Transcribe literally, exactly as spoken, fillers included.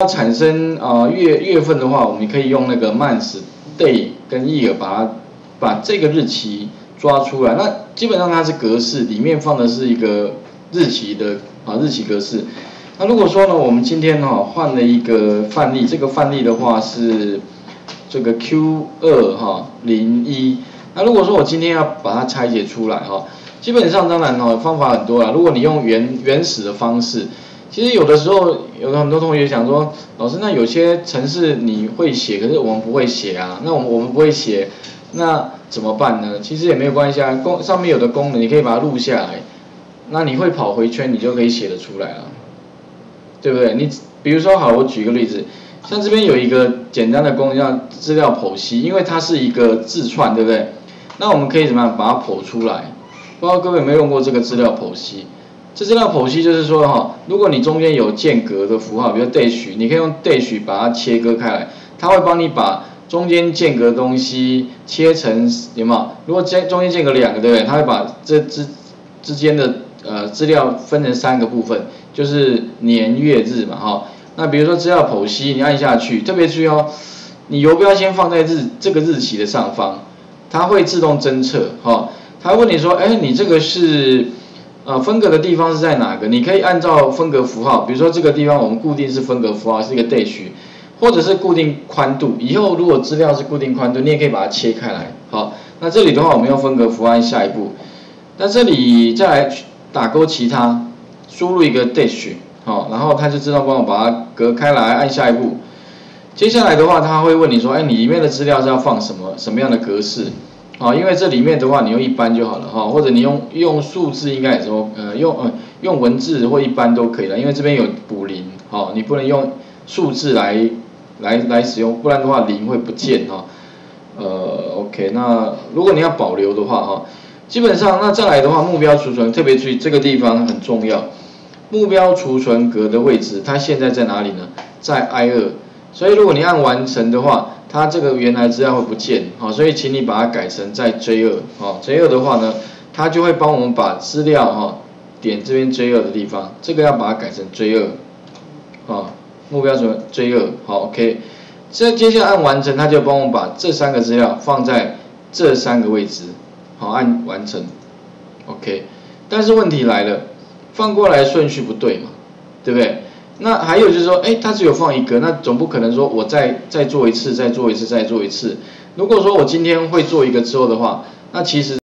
产生啊、呃、月月份的话，我们可以用那个 month、day 跟 year 把它把这个日期抓出来。那基本上它是格式，里面放的是一个日期的啊日期格式。那如果说呢，我们今天哈、哦、换了一个范例，这个范例的话是这个 Q 二哈零一。那如果说我今天要把它拆解出来哈，基本上当然哈方法很多啦。如果你用原原始的方式，其实有的时候有很多同学想说，老师那有些程式你会写，可是我们不会写啊。那我们我们不会写，那怎么办呢？其实也没有关系啊，功上面有的功能你可以把它录下来，那你会跑回圈，你就可以写得出来了，对不对？你比如说好，我举个例子。像这边有一个简单的功能叫资料剖析，因为它是一个字串，对不对？那我们可以怎么样把它剖出来？不知道各位有没有用过这个资料剖析？这资料剖析就是说哈，如果你中间有间隔的符号，比如 dash， 你可以用 dash 把它切割开来，它会帮你把中间间隔的东西切成有没有？如果中间间隔两个，对不对？它会把这之之间的呃资料分成三个部分，就是年月日嘛，哈。那比如说资料剖析，你按下去，特别注意哦，你游标先放在日这个日期的上方，它会自动侦测，哈、哦，它会问你说，哎，你这个是呃分隔的地方是在哪个？你可以按照分隔符号，比如说这个地方我们固定是分隔符号是一个 dash， 或者是固定宽度。以后如果资料是固定宽度，你也可以把它切开来，好，那这里的话我们用分隔符号按下一步，那这里再来打勾其他，输入一个 dash。好，然后它就自动帮我把它隔开来，按下一步。接下来的话，它会问你说，哎，你里面的资料是要放什么什么样的格式？啊，因为这里面的话，你用一般就好了哈，或者你用用数字应该也说，呃，用呃用文字或一般都可以了，因为这边有补零，好，你不能用数字来来来使用，不然的话零会不见哈。呃 ，OK， 那如果你要保留的话哈，基本上那再来的话，目标储存特别注意这个地方很重要。目标储存格的位置，它现在在哪里呢？在 I 二， 所以如果你按完成的话，它这个原来资料会不见，好，所以请你把它改成在 J 二，好 ，J 二的话呢，它就会帮我们把资料哈点这边 J 二的地方，这个要把它改成 J 二，好，目标储存 J 二，好 ，OK， 这接下来按完成，它就帮我们把这三个资料放在这三个位置，好，按完成 ，OK， 但是问题来了。放过来顺序不对嘛，对不对？那还有就是说，哎，它只有放一个，那总不可能说我再再做一次，再做一次，再做一次。如果说我今天会做一个之后的话，那其实。